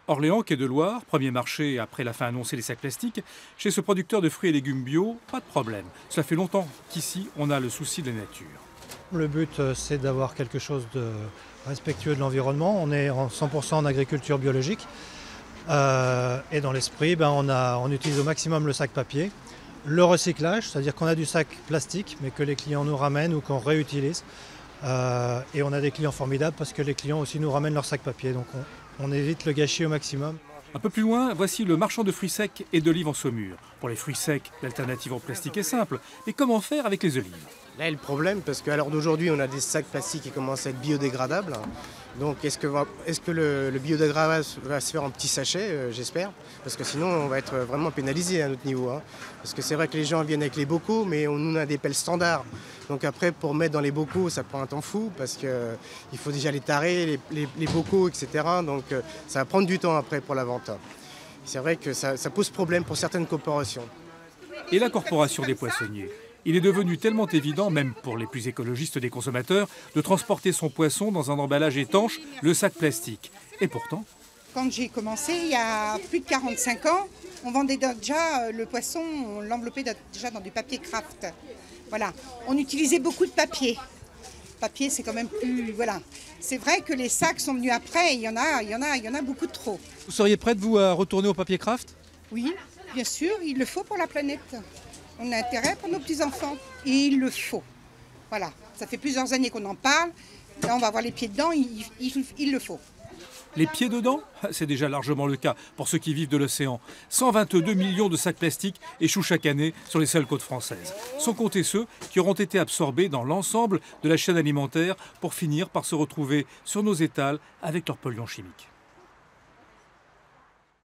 Orléans, Quai de Loire, premier marché après la fin annoncée des sacs plastiques. Chez ce producteur de fruits et légumes bio, pas de problème. Cela fait longtemps qu'ici, on a le souci de la nature. Le but, c'est d'avoir quelque chose de respectueux de l'environnement. On est en 100% en agriculture biologique. Et dans l'esprit, on utilise au maximum le sac papier. Le recyclage, c'est-à-dire qu'on a du sac plastique, mais que les clients nous ramènent ou qu'on réutilise. Et on a des clients formidables parce que les clients aussi nous ramènent leur sac papier. Donc on évite le gâchis au maximum. Un peu plus loin, voici le marchand de fruits secs et d'olives en Saumur. Pour les fruits secs, l'alternative en plastique est simple. Mais comment faire avec les olives? Là, le problème, parce qu'à l'heure d'aujourd'hui, on a des sacs plastiques qui commencent à être biodégradables. Donc, est-ce que le biodégradable va se faire en petits sachets, j'espère? Parce que sinon, on va être vraiment pénalisé à notre niveau. Parce que c'est vrai que les gens viennent avec les bocaux, mais on a des pelles standards. Donc après, pour mettre dans les bocaux, ça prend un temps fou, parce qu'il faut déjà les tarer, les bocaux, etc. Donc, ça va prendre du temps après pour la vente. C'est vrai que ça pose problème pour certaines corporations. Et la corporation des poissonniers? Il est devenu tellement évident, même pour les plus écologistes des consommateurs, de transporter son poisson dans un emballage étanche, le sac plastique. Et pourtant, quand j'ai commencé, il y a plus de 45 ans, on vendait déjà le poisson, on l'enveloppait déjà dans du papier craft. Voilà, on utilisait beaucoup de papier. Papier, c'est quand même plus... Voilà. C'est vrai que les sacs sont venus après, il y en a beaucoup trop. vous seriez prête, vous, à retourner au papier craft? Oui, bien sûr, il le faut pour la planète. On a intérêt pour nos petits-enfants. Et il le faut. Voilà, ça fait plusieurs années qu'on en parle. Là, on va avoir les pieds dedans, il le faut. Les pieds dedans? C'est déjà largement le cas pour ceux qui vivent de l'océan. 122 millions de sacs plastiques échouent chaque année sur les seules côtes françaises. Sans compter ceux qui auront été absorbés dans l'ensemble de la chaîne alimentaire pour finir par se retrouver sur nos étals avec leurs polluants chimiques.